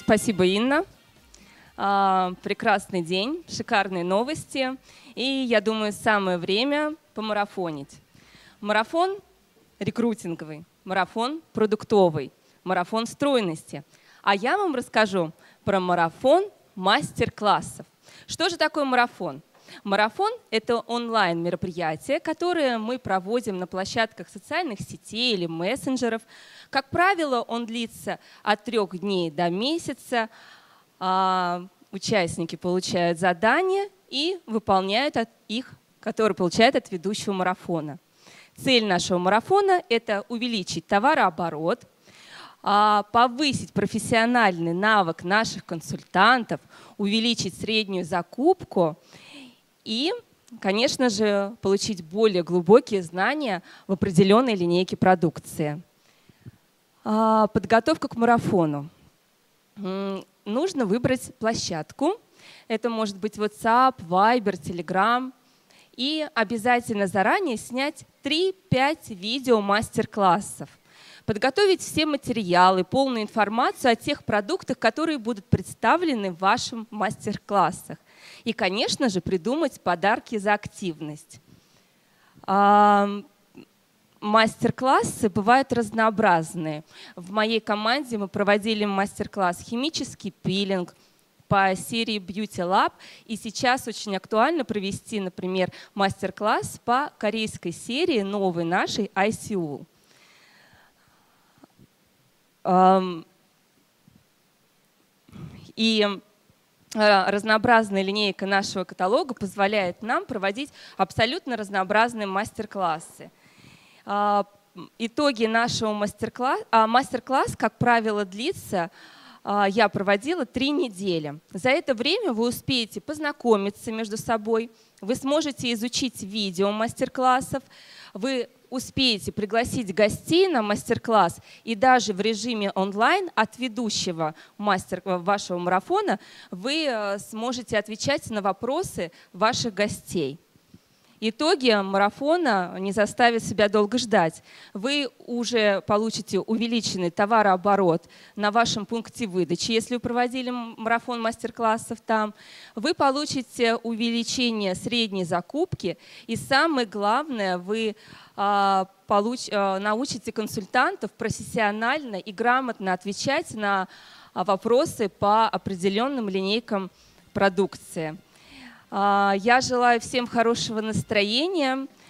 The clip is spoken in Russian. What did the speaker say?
Спасибо, Инна. Прекрасный день, шикарные новости. И я думаю, самое время помарафонить. Марафон рекрутинговый, марафон продуктовый, марафон стройности. А я вам расскажу про марафон мастер-классов. Что же такое марафон? Марафон – это онлайн-мероприятие, которое мы проводим на площадках социальных сетей или мессенджеров. Как правило, он длится от 3 дней до месяца. Участники получают задания и выполняют их, которые получают от ведущего марафона. Цель нашего марафона – это увеличить товарооборот, повысить профессиональный навык наших консультантов, увеличить среднюю закупку и, конечно же, получить более глубокие знания в определенной линейке продукции. Подготовка к марафону. Нужно выбрать площадку. Это может быть WhatsApp, Viber, Telegram. И обязательно заранее снять 3-5 видео мастер-классов. Подготовить все материалы, полную информацию о тех продуктах, которые будут представлены в ваших мастер-классах. И, конечно же, придумать подарки за активность. Мастер-классы бывают разнообразные. В моей команде мы проводили мастер-класс «Химический пилинг» по серии Beauty Lab. И сейчас очень актуально провести, например, мастер-класс по корейской серии новой нашей ICU. И разнообразная линейка нашего каталога позволяет нам проводить абсолютно разнообразные мастер-классы. Итоги нашего мастер-класс, как правило, длится, я проводила 3 недели. За это время вы успеете познакомиться между собой, вы сможете изучить видео мастер-классов, вы успеете пригласить гостей на мастер-класс, и даже в режиме онлайн от ведущего вашего марафона вы сможете отвечать на вопросы ваших гостей. Итоги марафона не заставят себя долго ждать. Вы уже получите увеличенный товарооборот на вашем пункте выдачи, если вы проводили марафон мастер-классов там. Вы получите увеличение средней закупки. И самое главное, вы научите консультантов профессионально и грамотно отвечать на вопросы по определенным линейкам продукции. Я желаю всем хорошего настроения.